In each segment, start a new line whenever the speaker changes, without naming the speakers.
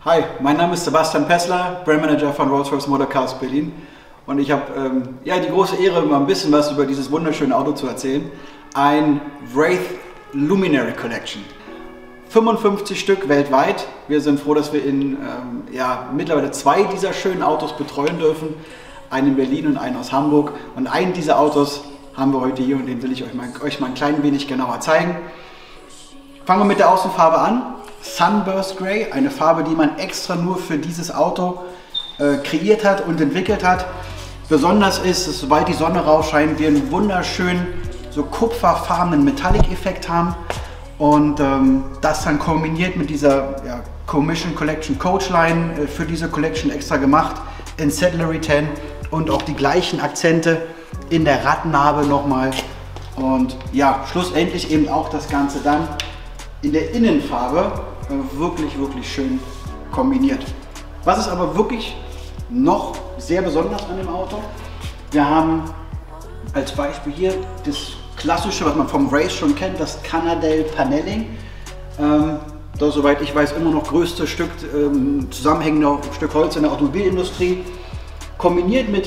Hi, mein Name ist Sebastian Pessler, Brandmanager von Rolls-Royce Motor Cars Berlin. Und ich habe die große Ehre, mal ein bisschen was über dieses wunderschöne Auto zu erzählen. Ein Wraith Luminary Collection. 55 Stück weltweit. Wir sind froh, dass wir in mittlerweile 2 dieser schönen Autos betreuen dürfen. Einen in Berlin und einen aus Hamburg. Und einen dieser Autos haben wir heute hier und den will ich euch mal ein klein wenig genauer zeigen. Fangen wir mit der Außenfarbe an. Sunburst Grey, eine Farbe, die man extra nur für dieses Auto kreiert hat und entwickelt hat. Besonders ist, dass sobald die Sonne rausscheint, wir einen wunderschönen, so kupferfarbenen Metallic-Effekt haben. Und das dann kombiniert mit dieser Commission Collection Coachline für diese Collection extra gemacht in Saddlery 10 und auch die gleichen Akzente in der Rattennarbe nochmal. Und ja, schlussendlich eben auch das Ganze dann in der Innenfarbe wirklich schön kombiniert. Was ist aber wirklich noch sehr besonders an dem Auto? Wir haben als Beispiel hier das klassische, was man vom Wraith schon kennt, das Canadell Paneling. Das, soweit ich weiß, immer noch größte zusammenhängende Stück Holz in der Automobilindustrie. Kombiniert mit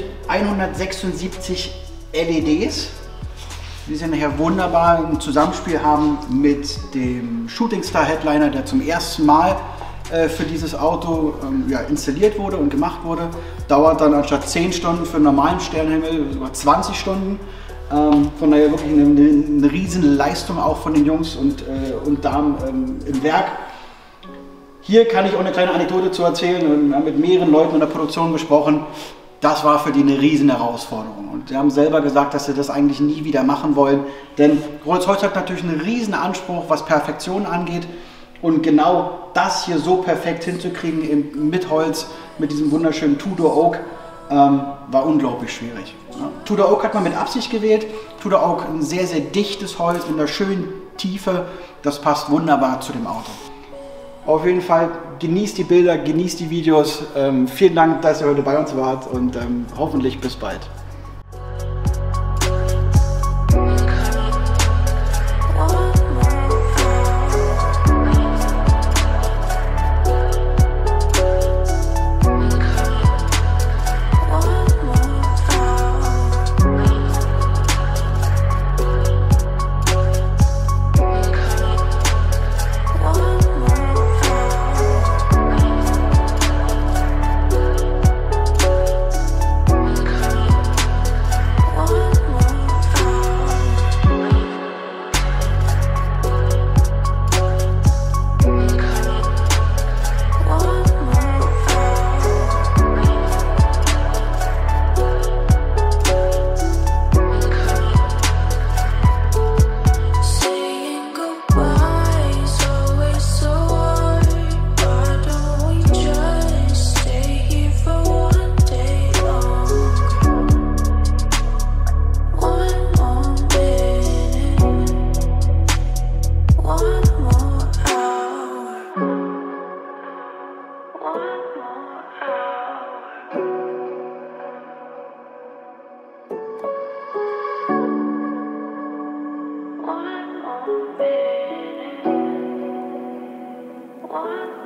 176 LEDs. Die sind nachher wunderbar im Zusammenspiel haben mit dem Shooting Star Headliner, der zum ersten Mal für dieses Auto installiert wurde und gemacht wurde. Dauert dann anstatt 10 Stunden für einen normalen Sternenhimmel sogar 20 Stunden. Von daher wirklich eine riesen Leistung auch von den Jungs und Damen im Werk. Hier kann ich auch eine kleine Anekdote zu erzählen. Wir haben mit mehreren Leuten in der Produktion gesprochen. Das war für die eine riesen Herausforderung. Und sie haben selber gesagt, dass sie das eigentlich nie wieder machen wollen. Denn Rolls-Royce hat natürlich einen riesen Anspruch, was Perfektion angeht. Und genau das hier so perfekt hinzukriegen mit Holz, mit diesem wunderschönen Tudor Oak, war unglaublich schwierig. Ja. Tudor Oak hat man mit Absicht gewählt. Tudor Oak ein sehr dichtes Holz in der schönen Tiefe. Das passt wunderbar zu dem Auto. Auf jeden Fall genießt die Bilder, genießt die Videos. Vielen Dank, dass ihr heute bei uns wart und hoffentlich bis bald.
One